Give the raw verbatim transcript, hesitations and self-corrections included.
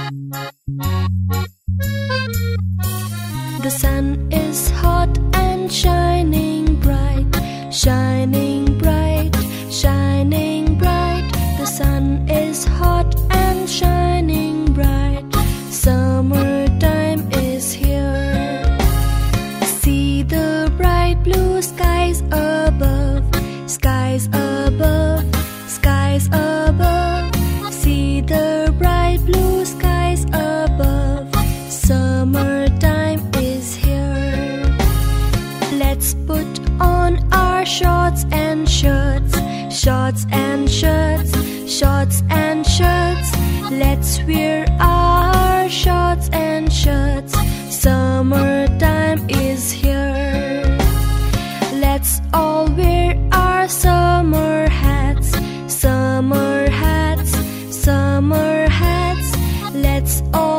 The sun is hot and shining bright, shining bright, shining bright. The sun is hot and shining bright. Summertime is here. See the bright blue skies above, skies above, skies above. See the bright blue skies above. Summertime is here. Let's put on our shorts and shirts, shorts and shirts, shorts and shirts. Let's wear our shorts and shirts. Summertime is here. Let's all wear our summer hats, summer hats, summer hats. Let's all